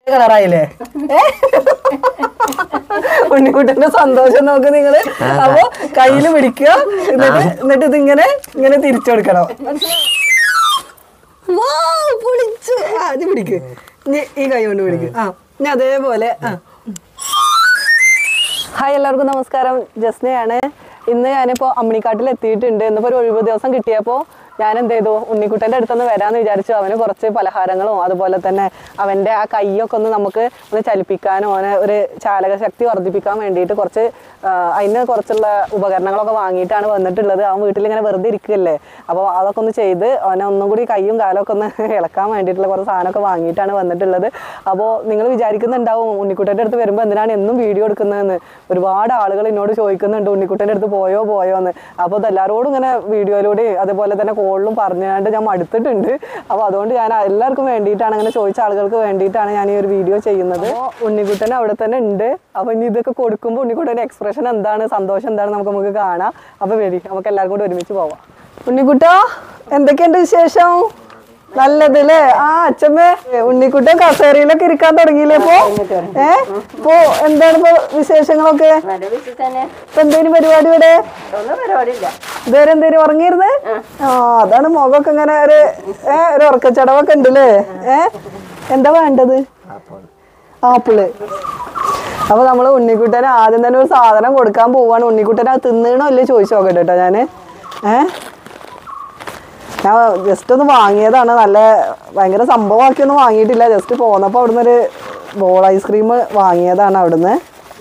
കളറായില്ലേ? ഉണ്ണിക്കുട്ടന്റെ സന്തോഷം നോക്ക് നിങ്ങള്. അപ്പൊ കയ്യില് പിടിക്കുക, എന്നിട്ട് ഇതിങ്ങനെ ഇങ്ങനെ തിരിച്ചു കൊടുക്കണം. പൊളിച്ചു. അത് പിടിക്ക്, ഈ കൈ കൊണ്ട് പിടിക്ക്. ഇനി അതേപോലെ. ഹായ്, എല്ലാവർക്കും നമസ്കാരം. ജസ്നയാണ്. ഇന്ന് ഞാനിപ്പോ അമ്മിണിക്കാട്ടിൽ എത്തിയിട്ടുണ്ട്. ഇന്നിപ്പോ ഒരു ഒഴിവ് ദിവസം കിട്ടിയപ്പോ ഞാൻ എന്ത് ചെയ്തു, ഉണ്ണിക്കുട്ടൻ്റെ അടുത്തൊന്ന് വരാമെന്ന് വിചാരിച്ചു. അവന് കുറച്ച് പലഹാരങ്ങളും അതുപോലെ തന്നെ അവൻ്റെ ആ കൈയൊക്കെ നമുക്ക് ഒന്ന് ചലിപ്പിക്കാനും അവനെ ഒരു ചാലകശക്തി വർദ്ധിപ്പിക്കാൻ വേണ്ടിയിട്ട് അതിന് കുറച്ചുള്ള ഉപകരണങ്ങളൊക്കെ വാങ്ങിയിട്ടാണ് വന്നിട്ടുള്ളത്. അവൻ വീട്ടിലിങ്ങനെ വെറുതെ ഇരിക്കുകയല്ലേ, അപ്പോൾ അതൊക്കെ ഒന്ന് ചെയ്ത് അവനെ ഒന്നും കൂടി കൈയും കാലമൊക്കെ ഒന്ന് ഇളക്കാൻ വേണ്ടിയിട്ടുള്ള കുറച്ച് സാധനമൊക്കെ വാങ്ങിയിട്ടാണ് വന്നിട്ടുള്ളത്. അപ്പോൾ നിങ്ങൾ വിചാരിക്കുന്നുണ്ടാവും ഉണ്ണിക്കുട്ടൻ്റെ അടുത്ത് വരുമ്പോൾ എന്തിനാണ് എന്നും വീഡിയോ എടുക്കുന്നതെന്ന്. ഒരുപാട് ആളുകൾ എന്നോട് ചോദിക്കുന്നുണ്ട് ഉണ്ണിക്കുട്ടൻ്റെ അടുത്ത് പോയോ എന്ന്. അപ്പോൾ അതെല്ലാവരോടും ഇങ്ങനെ വീഡിയോയിലൂടെ അതുപോലെ തന്നെ കോളിലും പറഞ്ഞുകൊണ്ട് ഞാൻ മടുത്തിട്ടുണ്ട്. അപ്പോൾ അതുകൊണ്ട് ഞാൻ എല്ലാവർക്കും വേണ്ടിയിട്ടാണ്, അങ്ങനെ ചോദിച്ച ആളുകൾക്ക് വേണ്ടിയിട്ടാണ് ഞാൻ ഈ ഒരു വീഡിയോ ചെയ്യുന്നത്. അപ്പോൾ ഉണ്ണിക്കുട്ടൻ അവിടെ തന്നെ ഉണ്ട്. അപ്പോൾ ഇനി ഇതൊക്കെ കൊടുക്കുമ്പോൾ ഉണ്ണിക്കുട്ടൻ്റെ എക്സ്പ്രഷൻ എന്താണ്, സന്തോഷം എന്താണ് നമുക്ക് കാണാം. അപ്പോൾ വരി, നമുക്ക് എല്ലാവർക്കും കൂടി ഒരുമിച്ച് പോവാം. ഉണ്ണിക്കുട്ടാ, എന്തൊക്കെയുണ്ട് വിശേഷം? നല്ലതല്ലേ? അച്ഛമ്മേ, ഉണ്ണിക്കുട്ടൻ കസേരയിലൊക്കെ ഇരിക്കാൻ തുടങ്ങിയില്ലേ ഇപ്പൊ? ഇപ്പൊ എന്താണ് ഇപ്പൊ വിശേഷങ്ങളൊക്കെ? ഇപ്പൊ എന്തേലും പരിപാടി ഇവിടെ? ഇതുവരെ എന്തേലും ഉറങ്ങിയിരുന്നേ? അതാണ് മുഖമൊക്കെ ഇങ്ങനെ ഒരു ഉറക്കച്ചടവൊക്കെ ഉണ്ടല്ലേ? എന്താ വേണ്ടത്? ആപ്പിള്. അപ്പൊ നമ്മള് ഉണ്ണിക്കുട്ടന് ആദ്യം തന്നെ ഒരു സാധനം കൊടുക്കാൻ പോവാണ്. ഉണ്ണിക്കുട്ടനെ അത് തിന്നണോ ഇല്ലേ ചോദിച്ചു നോക്കട്ടെ കേട്ടോ ഞാന്. ഞാൻ ജസ്റ്റ് ഒന്ന് വാങ്ങിയതാണ്, നല്ല ഭയങ്കര സംഭവമാക്കിയൊന്നും വാങ്ങിയിട്ടില്ല. ജസ്റ്റ് പോന്നപ്പോൾ അവിടുന്ന് ഒരു ബോൾ ഐസ്ക്രീം വാങ്ങിയതാണ് അവിടുന്ന്.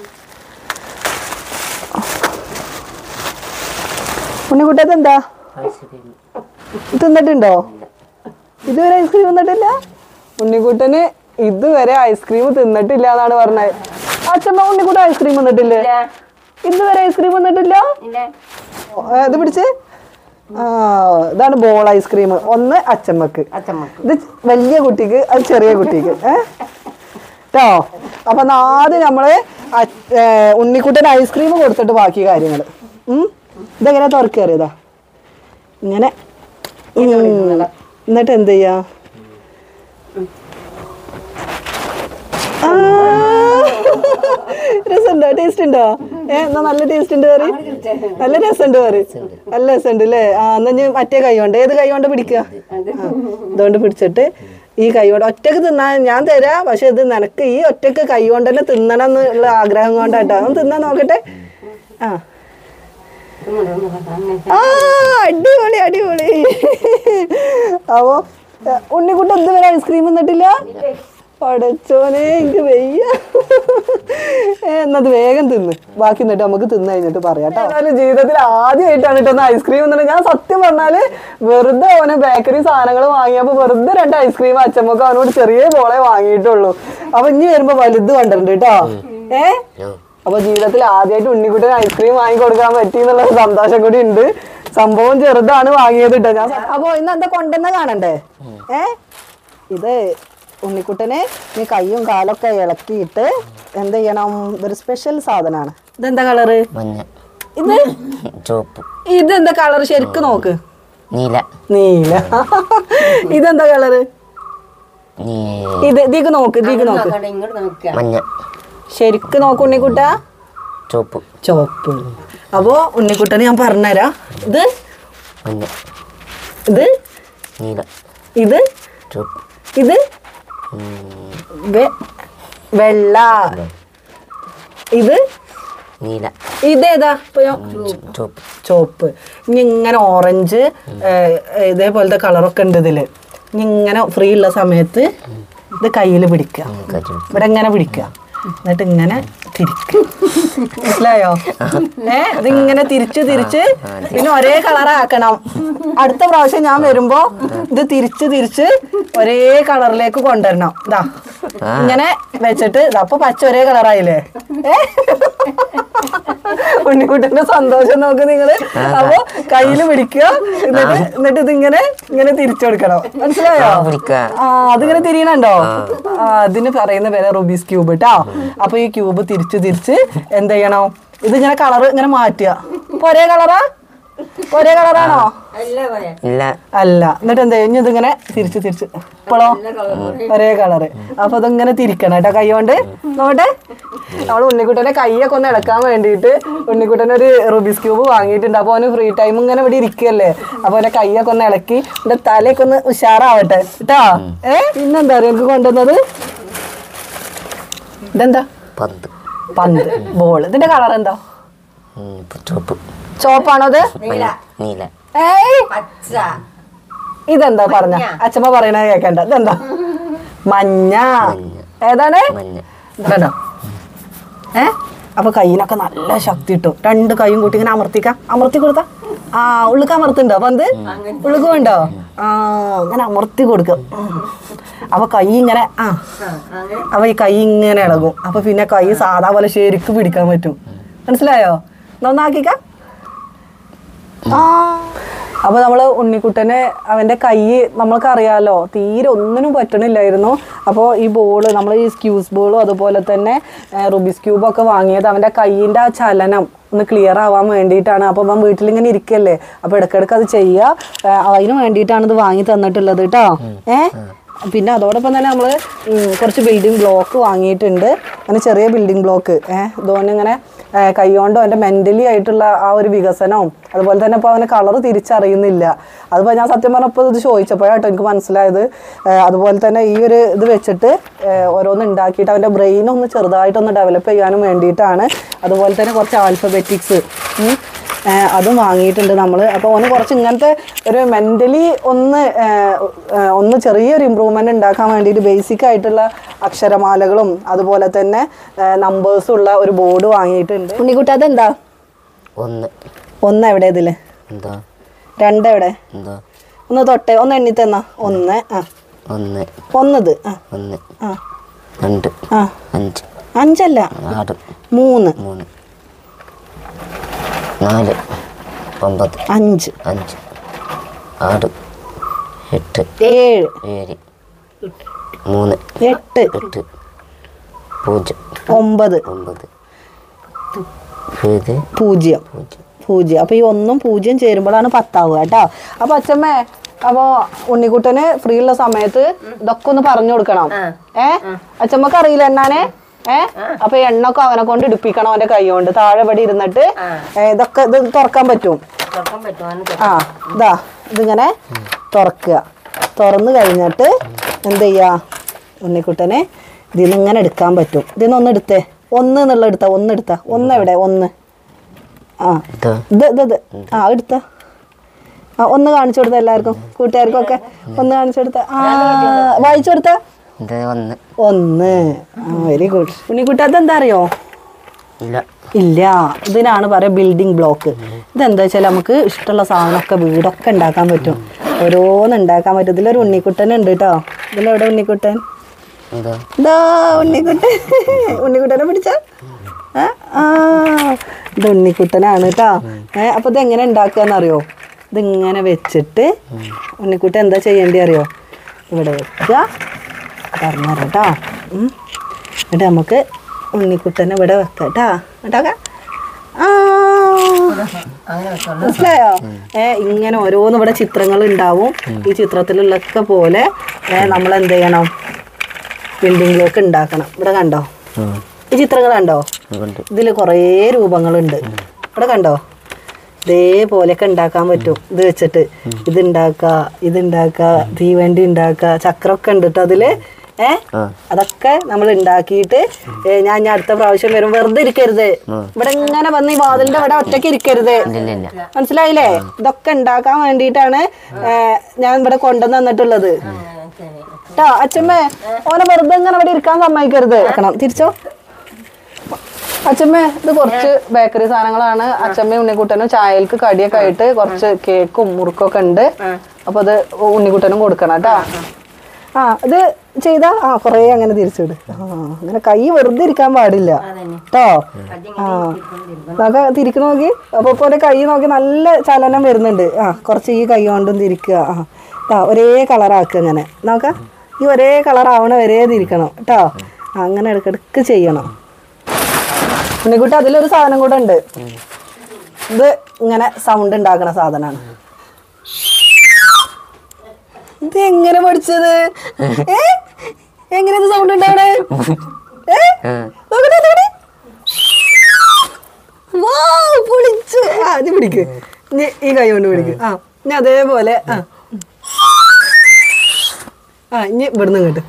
ഉണ്ണിക്കുട്ടത്ത് എന്താ തിന്നിട്ടുണ്ടോ? ഇതുവരെ ഐസ്ക്രീം തിന്നിട്ടില്ല ഉണ്ണിക്കുട്ടന്. ഇതുവരെ ഐസ്ക്രീം തിന്നിട്ടില്ല എന്നാണ് പറഞ്ഞത്. അച്ഛമ്മ, ഉണ്ണിക്കുട്ടൻ ഐസ്ക്രീം തിന്നിട്ടില്ലേ? ഇതുവരെ ഐസ്ക്രീം തിന്നിട്ടില്ല. ഇത് പിടിച്ച്. ഇതാണ് ബോൾ ഐസ്ക്രീം. ഒന്ന് അച്ചമ്മക്ക്, ഇത് വലിയ കുട്ടിക്ക്, അത് ചെറിയ കുട്ടിക്ക് കേട്ടോ. അപ്പൊ ആദ്യം നമ്മള് ഉണ്ണിക്കുട്ടൻ ഐസ്ക്രീം കൊടുത്തിട്ട് ബാക്കി കാര്യങ്ങൾ. ഇതെങ്ങനെ തുറക്കേറിയതാ ഇങ്ങനെ. എന്നിട്ട് എന്ത് ചെയ്യാ? രസമുണ്ടോ? ടേസ്റ്റ് ഉണ്ടോ? എന്നാ നല്ല ടേസ്റ്റ് ഉണ്ട് കറി. നല്ല രസമുണ്ട് കറി, നല്ല രസമുണ്ട് അല്ലേ? എന്നാ മറ്റേ കൈ കൊണ്ട്, ഏത് കൈ കൊണ്ട് പിടിക്കുക? ഇതുകൊണ്ട് പിടിച്ചിട്ട് ഈ കൈ കൊണ്ട് ഒറ്റക്ക് തിന്നാൻ ഞാൻ തരാം. പക്ഷെ ഇത് നിനക്ക് ഈ ഒറ്റക്ക് കൈ കൊണ്ട് തന്നെ തിന്നണം എന്നുള്ള ആഗ്രഹം കൊണ്ടാട്ടോ. ഒന്ന് തിന്നാൻ നോക്കട്ടെ. അടിപൊളി അടിപൊളി. അപ്പോ ഉണ്ണിക്കുട്ടൻ ഇതുവരെ ഐസ്ക്രീം തിന്നിട്ടില്ല. പടച്ചോനെ, എനിക്ക് വയ്യ. എന്നത് വേഗം തിന്ന്, ബാക്കി എന്നിട്ട് നമുക്ക് തിന്ന് കഴിഞ്ഞിട്ട് പറയാം കേട്ടോ. ജീവിതത്തിൽ ആദ്യമായിട്ടാണ് കേട്ടോ ഐസ്ക്രീം തിന്നത്. ഞാൻ സത്യം പറഞ്ഞാല് വെറുതെ അവനെ ബേക്കറി സാധനങ്ങൾ വാങ്ങിയപ്പോ വെറുതെ 2 ഐസ്ക്രീം അച്ഛമ്മക്ക് അവനോട് ചെറിയ ബോളെ വാങ്ങിയിട്ടുള്ളൂ. അപ്പൊ ഇനി വരുമ്പോ വലുത് കൊണ്ടുണ്ട് കേട്ടോ. അപ്പൊ ജീവിതത്തിൽ ആദ്യമായിട്ട് ഉണ്ണിക്കുട്ടൻ ഐസ്ക്രീം വാങ്ങി കൊടുക്കാൻ പറ്റി എന്നുള്ള സന്തോഷം കൂടി ഉണ്ട്. സംഭവം ചെറുതാണ് വാങ്ങിയത് കേട്ടോ ഞാൻ. അപ്പൊ ഇന്ന് എന്താ കൊണ്ടുവന്ന കാണണ്ടേ? ഇത് ഉണ്ണിക്കുട്ടനെ നീ കൈയും കാലൊക്കെ ഇളക്കിയിട്ട് എന്ത് ചെയ്യണം? ഒരു സ്പെഷ്യൽ സാധനമാണ്. ഇതെന്താ കളറ്? ഇത് ഇതെന്താ കളറ്? ശരിക്കും നോക്ക്. നീല. നീല. ഇതെന്താ കളറ്? ഇതിക്ക് നോക്ക്, ഇതിക്ക് നോക്ക്. ശരിക്ക് നോക്ക് ഉണ്ണിക്കുട്ട. ചോപ്പ്. ചോപ്പ്. അപ്പോ ഉണ്ണിക്കുട്ടന് ഞാൻ പറഞ്ഞുതരാം. ഇത് ഇത് ഇത് ഇത് വെള്ള. ഇത് നീല. ഇതേതാ? ചോപ്പ്. ഇനി ഇങ്ങനെ ഓറഞ്ച് ഇതേപോലത്തെ കളറൊക്കെ ഉണ്ട് ഇതില്. ഇനി ഇങ്ങനെ ഫ്രീ ഉള്ള സമയത്ത് ഇത് കയ്യിൽ പിടിക്കുക, ഇവിടെ ഇങ്ങനെ പിടിക്കുക, എന്നിട്ട് ഇങ്ങനെ തിരിക്കുക. മനസ്സിലായോ? ഇതിങ്ങനെ തിരിച്ച് പിന്നെ ഒരേ കളറാക്കണം. അടുത്ത പ്രാവശ്യം ഞാൻ വരുമ്പോ ഇത് തിരിച്ച് ഒരേ കളറിലേക്ക് കൊണ്ടുവരണം. ഇതാ ഇങ്ങനെ വെച്ചിട്ട് അപ്പൊ പച്ച ഒരേ കളറായില്ലേ? ഉണ്ണിക്കുട്ടന്റെ സന്തോഷം നോക്ക് നിങ്ങള്. അപ്പൊ കയ്യില് പിടിക്കുക, എന്നിട്ട് ഇതിങ്ങനെ തിരിച്ചു കൊടുക്കണം. മനസ്സിലായോ? അതിങ്ങനെ തിരിയണുണ്ടോ? അതിന് പറയുന്ന പേര് റുബീസ് ക്യൂബ് കേട്ടോ. അപ്പൊ ഈ ക്യൂബ് തിരിച്ച് എന്ത് ചെയ്യണം? ഇതിങ്ങനെ കളറ് ഇങ്ങനെ മാറ്റുക. ഇപ്പൊ ഒരേ കളറാ? ഒരേ കളറാണോ? ഇല്ല. അല്ല. എന്നിട്ട് എന്താ ഇനി ഇതിങ്ങനെ തിരിച്ച് ഇപ്പോഴോ ഒരേ കളറ്. അപ്പൊ അതിങ്ങനെ തിരിക്കണം കേട്ടോ കൈ കൊണ്ട്. നോട്ടെ നമ്മൾ ഉണ്ണിക്കുട്ടനെ കൈയൊക്കെ ഒന്ന് ഇളക്കാൻ വേണ്ടിയിട്ട് ഉണ്ണിക്കുട്ടനെ ഒരു റുബിക്സ് ക്യൂബ് വാങ്ങിയിട്ടുണ്ട്. അപ്പൊ അവന് ഫ്രീ ടൈം ഇങ്ങനെ ഇവിടെ ഇരിക്കല്ലേ, അപ്പൊ അവന്റെ കൈയൊക്കെ ഒന്ന് ഇളക്കി എന്റെ തലയൊക്കെ ഒന്ന് ഉഷാറാവട്ടെ കേട്ടോ. പിന്നെന്താ അറിയാം എനിക്ക് കൊണ്ടുവന്നത്? ഇതെന്താ? പന്ത് ബോൾ. ഇതിന്റെ കളർ എന്താ? ചോപ്പാണോ അത്? ഇതെന്താ പറഞ്ഞ അച്ഛമ്മ പറയണ കേക്കണ്ട. ഇതെന്താ? മഞ്ഞ. ഏതാണ്? ഇതോ. അപ്പൊ കയ്യിനൊക്കെ നല്ല ശക്തി കിട്ടും. രണ്ട് കൈയും കൂട്ടി ഇങ്ങനെ അമർത്തി കൊടുത്ത ഉള്ളിക്ക് അമർത്തുണ്ടോ? പന്ത് ഉള്ളിക്ക് വേണ്ടോ? ഇങ്ങനെ അമർത്തി കൊടുക്കും. അപ്പൊ കൈ ഇങ്ങനെ അപ്പൊ ഈ കൈ ഇങ്ങനെ ഇളകും. അപ്പൊ പിന്നെ കൈ സാധാ പോലെ ശരിക്കും പിടിക്കാൻ പറ്റും. മനസ്സിലായോ? നന്നാക്കിക്ക. അപ്പൊ നമ്മള് ഉണ്ണിക്കുട്ടനെ അവന്റെ കൈ നമ്മൾക്ക് അറിയാലോ തീരെ ഒന്നിനും പറ്റണില്ലായിരുന്നു. അപ്പോൾ ഈ ബോള് നമ്മൾ ഈ സ്ക്യൂസ് ബോളും അതുപോലെ തന്നെ റുബിക്സ് ക്യൂബും ഒക്കെ വാങ്ങിയത് അവന്റെ കൈയിന്റെ ആ ചലനം ഒന്ന് ക്ലിയർ ആവാൻ വേണ്ടിയിട്ടാണ്. അപ്പോൾ അവൻ വീട്ടിലിങ്ങനെ ഇരിക്കല്ലേ, അപ്പൊ ഇടയ്ക്കിടയ്ക്ക് അത് ചെയ്യുക. അതിന് വേണ്ടിയിട്ടാണ് ഇത് വാങ്ങി തന്നിട്ടുള്ളത് കേട്ടോ. പിന്നെ അതോടൊപ്പം തന്നെ നമ്മൾ കുറച്ച് ബിൽഡിംഗ് ബ്ലോക്ക് വാങ്ങിയിട്ടുണ്ട്. അങ്ങനെ ചെറിയ ബിൽഡിംഗ് ബ്ലോക്ക് ഇങ്ങനെ കൈകൊണ്ടോ എൻ്റെ മെൻ്റലി ആയിട്ടുള്ള ആ ഒരു വികസനവും അതുപോലെ തന്നെ ഇപ്പോൾ അവന് കളറ് തിരിച്ചറിയുന്നില്ല. അതിപ്പോൾ ഞാൻ സത്യം പറഞ്ഞപ്പോൾ ഇത് ചോദിച്ചപ്പോഴാട്ടോ എനിക്ക് മനസ്സിലായത്. അതുപോലെ തന്നെ ഈ ഒരു ഇത് വെച്ചിട്ട് ഓരോന്ന് ഉണ്ടാക്കിയിട്ട് അവൻ്റെ ബ്രെയിനൊന്ന് ചെറുതായിട്ടൊന്ന് ഡെവലപ്പ് ചെയ്യാനും വേണ്ടിയിട്ടാണ്. അതുപോലെ തന്നെ കുറച്ച് ആൽഫബറ്റിക്സ് അതും വാങ്ങിയിട്ടുണ്ട് നമ്മൾ. അപ്പോൾ ഓന് കുറച്ച് ഇങ്ങനത്തെ ഒരു മെൻ്റലി ഒന്ന് ചെറിയൊരു ഇമ്പ്രൂവ്മെൻ്റ് ഉണ്ടാക്കാൻ വേണ്ടിയിട്ട് ബേസിക് ആയിട്ടുള്ള അക്ഷരമാലകളും അതുപോലെ തന്നെ നമ്പേഴ്സും ഉള്ള ഒരു ബോർഡ് വാങ്ങിയിട്ടുണ്ട്. ഉണ്ണിക്കുട്ട അതെന്താ? ഒന്ന് എവിടെ ഇതില്? രണ്ടെവിടെ? ഒന്ന് തൊട്ടേ ഒന്ന് എണ്ണി തന്നാ. ഒന്ന് ഒന്നത് അഞ്ചല്ല 3 4 9 5 6 8 7 3 8 0 9 അപ്പൊ ഈ 1ഉം 0 ചേരുമ്പോഴാണ് 10 ആവുക കേട്ടോ. അപ്പൊ അച്ഛമ്മേ അപ്പൊ ഉണ്ണിക്കുട്ടന് ഫ്രീ ഉള്ള സമയത്ത് ഇതൊക്കെ ഒന്ന് പറഞ്ഞു കൊടുക്കണം. അച്ഛമ്മക്ക് അറിയില്ല എന്നാനെ. അപ്പൊ എണ്ണൊക്കെ അവനെ കൊണ്ട് ഇടിപ്പിക്കണം അവന്റെ കൈ കൊണ്ട്. താഴെ പടി ഇരുന്നിട്ട് ഇതൊക്കെ ഇത് തുറക്കാൻ പറ്റും. ഇതാ ഇതിങ്ങനെ തുറക്കുക. തുറന്നു കഴിഞ്ഞിട്ട് എന്ത് ചെയ്യാ ഉണ്ണിക്കുട്ടനെ ഇതിന്ന് ഇങ്ങനെ എടുക്കാൻ പറ്റും. ഇതിന്ന് ഒന്ന് എടുത്തേ. എന്നുള്ള എടുത്ത ഒന്ന് എവിടെ? ഒന്ന് ഇത് എടുത്ത ഒന്ന് കാണിച്ചു കൊടുത്ത എല്ലാവർക്കും കൂട്ടുകാർക്കും ഒക്കെ ഒന്ന് കാണിച്ചു കൊടുത്ത വായിച്ചു കൊടുത്ത 1. Very good. ഉണ്ണിക്കുട്ട അതെന്താ അറിയോ? ഇല്ല. ഇതിനാണ് പറയാ ബിൽഡിംഗ് ബ്ലോക്ക്. ഇതെന്താ വെച്ചാൽ നമുക്ക് ഇഷ്ടമുള്ള സാധനമൊക്കെ വീടൊക്കെ ഉണ്ടാക്കാൻ പറ്റും. ഓരോന്ന് ഉണ്ടാക്കാൻ പറ്റും. ഇതിലൊരു ഉണ്ണിക്കുട്ടനുണ്ട് കേട്ടോ. ഇതിലെവിടെ ഉണ്ണിക്കുട്ടൻ? ഇതാ ഉണ്ണിക്കുട്ടനെ പിടിച്ച ഇത് ഉണ്ണിക്കുട്ടനാണ് കേട്ടോ. അപ്പൊ ഇതെങ്ങനെ ഉണ്ടാക്കുകയെന്നറിയോ? ഇതിങ്ങനെ വെച്ചിട്ട് ഉണ്ണിക്കുട്ടൻ എന്താ ചെയ്യേണ്ടി അറിയോ? ഇവിടെ വെക്കുക. പറഞ്ഞുതരാം കേട്ടോ. എന്നിട്ട് നമുക്ക് ഉണ്ണിക്കുട്ടനെ ഇവിടെ വെക്കാം കേട്ടോ. കേട്ടോക്കാം. മനസ്സിലായോ? ഇങ്ങനെ ഓരോന്ന് ഇവിടെ ചിത്രങ്ങൾ ഉണ്ടാവും. ഈ ചിത്രത്തിലുള്ളൊക്കെ പോലെ നമ്മൾ എന്ത് ചെയ്യണം? ബിൽഡിംഗ് ബ്ലോക്ക് ഉണ്ടാക്കണം. ഇവിടെ കണ്ടോ ഈ ചിത്രങ്ങൾ കണ്ടോ? ഇതിൽ കുറേ രൂപങ്ങളുണ്ട്. ഇവിടെ കണ്ടോ? ഇതേപോലെയൊക്കെ ഉണ്ടാക്കാൻ പറ്റും. ഇത് വെച്ചിട്ട് ഇതുണ്ടാക്കുക തീവണ്ടി ഉണ്ടാക്കുക ചക്രമൊക്കെ ഉണ്ട് കേട്ടോ അതില്. അതൊക്കെ നമ്മൾ ഉണ്ടാക്കിയിട്ട് ഞാൻ അടുത്ത പ്രാവശ്യം വരും. വെറുതെ ഇരിക്കരുത്. ഇവിടെ ഇങ്ങനെ വന്ന് ഈ വാതിലിന്റെ ഇവിടെ ഒറ്റയ്ക്ക് ഇരിക്കരുത്. മനസ്സിലായില്ലേ? ഇതൊക്കെ ഉണ്ടാക്കാൻ വേണ്ടിയിട്ടാണ് ഞാൻ ഇവിടെ കൊണ്ടുവന്ന് തന്നിട്ടുള്ളത് കേട്ടോ. അച്ഛമ്മേ ഓനെ വെറുതെ ഇങ്ങനെ ഇവിടെ ഇരിക്കാൻ സമ്മതിക്കരുത്. തിരിച്ചോ അച്ഛമ്മേ. ഇത് കുറച്ച് ബേക്കറി സാധനങ്ങളാണ്. അച്ഛമ്മയും ഉണ്ണിക്കുട്ടനും ചായക്ക് കടിയൊക്കെ ആയിട്ട് കുറച്ച് കേക്കും മുറുക്കൊക്കെ ഉണ്ട്. അപ്പൊ അത് ഉണ്ണിക്കുട്ടനും കൊടുക്കണം കേട്ടോ. ഇത് ചെയ്താ കൊറേ അങ്ങനെ തിരിച്ചിട്. അങ്ങനെ കൈ വെറുതെ ഇരിക്കാൻ പാടില്ല കേട്ടോ. നമുക്ക് തിരിക്കണ നോക്കി. അപ്പൊ ഇപ്പൊ കൈ നോക്കി നല്ല ചലനം വരുന്നുണ്ട്. കുറച്ച് ഈ കൈ കൊണ്ടും തിരിക്കുക. ഒരേ കളറാക്കുക. അങ്ങനെ നോക്കാം. ഈ ഒരേ കളറാവണ വരെ തിരിക്കണം കേട്ടോ. അങ്ങനെ ഇടയ്ക്കിടയ്ക്ക് ചെയ്യണം. ഉണ്ണിക്കുട്ടി അതിലൊരു സാധനം കൂടെ ഉണ്ട്. ഇത് ഇങ്ങനെ സൗണ്ട് ഉണ്ടാക്കണ സാധനമാണ്. ഇത് എങ്ങനെ പഠിച്ചത്? എങ്ങനെ ഇത് സൗണ്ട് ഉണ്ടാവണേ? പൊളിച്ച്. ഇത് പിടിക്ക്, ഈ കൈ കൊണ്ട് പിടിക്ക്. ഇനി അതേപോലെ ഇനി ഇവിടുന്ന് കേട്ട്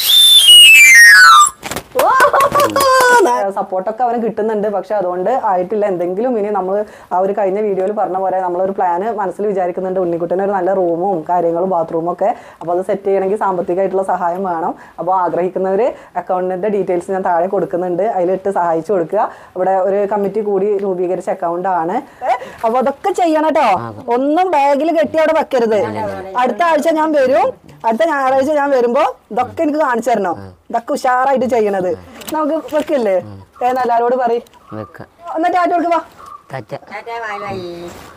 സപ്പോർട്ടൊക്കെ അവന് കിട്ടുന്നുണ്ട്. പക്ഷെ അതുകൊണ്ട് ആയിട്ടില്ല. എന്തെങ്കിലും ഇനി നമ്മൾ ആ ഒരു കഴിഞ്ഞ വീഡിയോയിൽ പറഞ്ഞ പോലെ നമ്മളൊരു പ്ലാന് മനസ്സിൽ വിചാരിക്കുന്നുണ്ട്. ഉണ്ണിക്കുട്ടന് ഒരു നല്ല റൂമും കാര്യങ്ങളും ബാത്റൂമും ഒക്കെ. അപ്പോൾ അത് സെറ്റ് ചെയ്യണമെങ്കിൽ സാമ്പത്തികമായിട്ടുള്ള സഹായം വേണം. അപ്പോൾ ആഗ്രഹിക്കുന്നവർ അക്കൗണ്ടിൻ്റെ ഡീറ്റെയിൽസ് ഞാൻ താഴെ കൊടുക്കുന്നുണ്ട്, അതിലിട്ട് സഹായിച്ചു കൊടുക്കുക. ഇവിടെ ഒരു കമ്മിറ്റി കൂടി രൂപീകരിച്ച അക്കൗണ്ടാണ്. അപ്പോൾ അതൊക്കെ ചെയ്യണം കേട്ടോ. ഒന്നും ബാഗിൽ കെട്ടി അവിടെ വെക്കരുത്. അടുത്ത ആഴ്ച ഞാൻ വരും, അടുത്ത ഞായറാഴ്ച ഞാൻ വരുമ്പോൾ ഇതൊക്കെ എനിക്ക് കാണിച്ചു തരണം. ഇതൊക്കെ ഉഷാറായിട്ട് ചെയ്യണത്. നമുക്ക് വെക്കില്ലേ? എല്ലാരോട് പറയും. എന്നിട്ട് ആറ്റോർക്ക് വാ.